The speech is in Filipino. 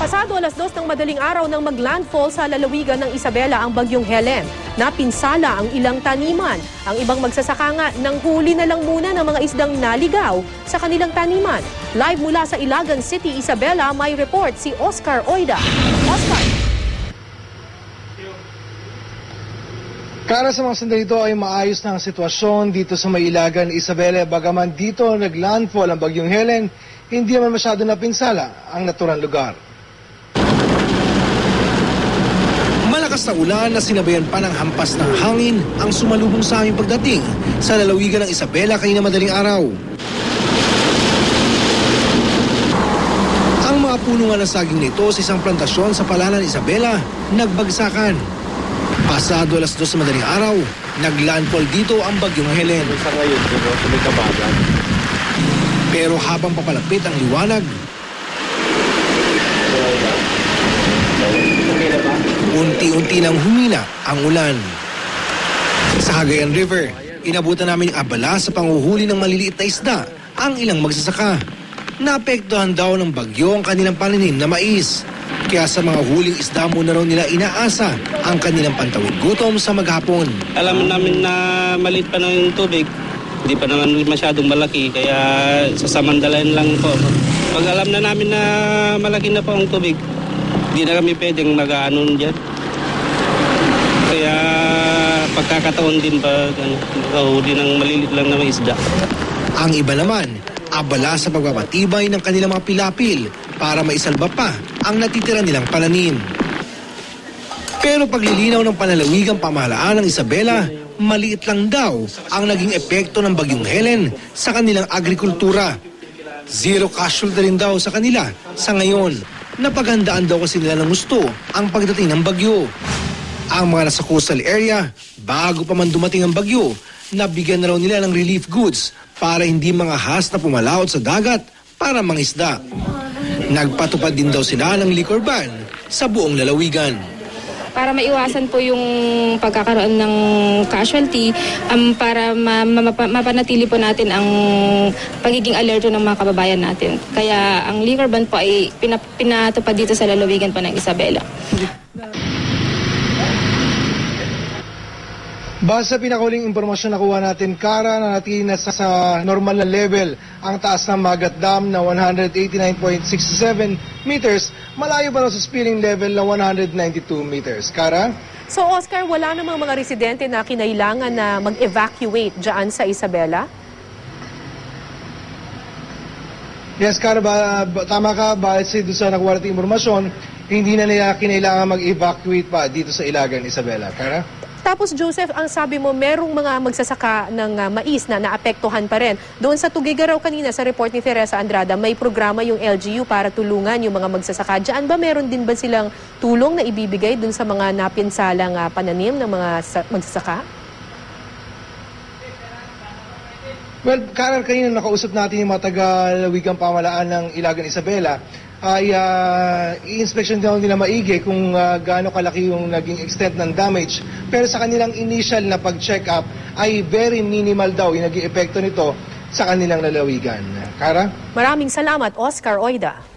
Pasado 2:00 ng madaling araw nang maglandfall sa lalawigan ng Isabela ang bagyong Helen. Napinsala ang ilang taniman. Ang ibang magsasaka nga nang huli na lang muna ng mga isdang naligaw sa kanilang taniman. Live mula sa Ilagan City, Isabela, may report si Oscar Oida. Oscar. Para sa mga sandali ito ay maayos na ang sitwasyon dito sa may Ilagan, Isabela. Bagaman dito naglandfall ang bagyong Helen, hindi naman masyado napinsala ang naturang lugar. Malakas na ulan na sinabayan pa ng hampas ng hangin ang sumalubong sa aming pagdating sa lalawigan ng Isabela kanina madaling araw. Ang mga puno nga ng saging nito sa isang plantasyon sa Palanan, Isabela, nagbagsakan. Pasado 2:00 sa madaling araw, naglandfall dito ang bagyong Helen. Pero habang papalapit ang liwanag, unti-unti nang humina ang ulan. Sa Cagayan River, inabutan namin ang abala sa panguhuli ng maliliit na isda ang ilang magsasaka. Naapektuhan daw ng bagyo ang kanilang pananim na mais. Kaya sa mga huling isda muna raw nila inaasa ang kanilang pantawid gutom sa maghapon. Alam namin na maliit pa na yung tubig, hindi pa naman masyadong malaki, kaya sasamandalain lang po. Pag alam na namin na malaki na po ang tubig, hindi na kami pwedeng mag-ano dyan. Kaya pagkakataon din pa, nakahuli ng malilit lang na may isda. Ang iba naman, abala sa pagpapatibay ng kanilang mga pilapil para maisalba pa ang natitira nilang pananim. Pero paglilinaw ng panalawigang pamahalaan ng Isabela, maliit lang daw ang naging epekto ng bagyong Helen sa kanilang agrikultura. Zero casualty rin daw sa kanila sa ngayon. Napaghandaan daw kasi nila ng gusto ang pagdating ng bagyo. Ang mga nasa coastal area, bago pa man dumating ang bagyo, nabigyan na raw nila ng relief goods para hindi mga ahas na pumalaot sa dagat para mangisda. Nagpatupad din daw sila ng liquor ban sa buong lalawigan. Para maiwasan po yung pagkakaroon ng casualty, para mapanatili po natin ang pagiging alerto ng mga kababayan natin. Kaya ang liquor ban po ay pinatupad dito sa lalawigan po ng Isabela. Base sa pinakahuling impormasyon na kuha natin, Kara, na natin na sa normal na level ang taas ng Magat Dam na 189.67 meters, malayo pa sa spilling level na 192 meters. Kara? So Oscar, wala namang mga residente na kinailangan na mag-evacuate dyan sa Isabela? Yes, Kara, tama ka. Base doon sa nakuha natin impormasyon, hindi na nila kinailangan mag-evacuate pa dito sa Ilagan, Isabela. Kara? Tapos Joseph, ang sabi mo, merong mga magsasaka ng mais na naapektuhan pa rin. Doon sa Tugigaraw kanina sa report ni Teresa Andrada, may programa yung LGU para tulungan yung mga magsasaka. Diyan ba meron din ba silang tulong na ibibigay doon sa mga napinsalang pananim ng mga magsasaka? Well, Kara, kanina nakausap natin yung mga taga-lawigang pamahalaan ng Ilagan, Isabela. Ay i-inspection daw nila maigi kung gaano kalaki yung naging extent ng damage. Pero sa kanilang initial na pag-check up ay very minimal daw yung naging epekto nito sa kanilang lalawigan. Kara? Maraming salamat, Oscar Oida.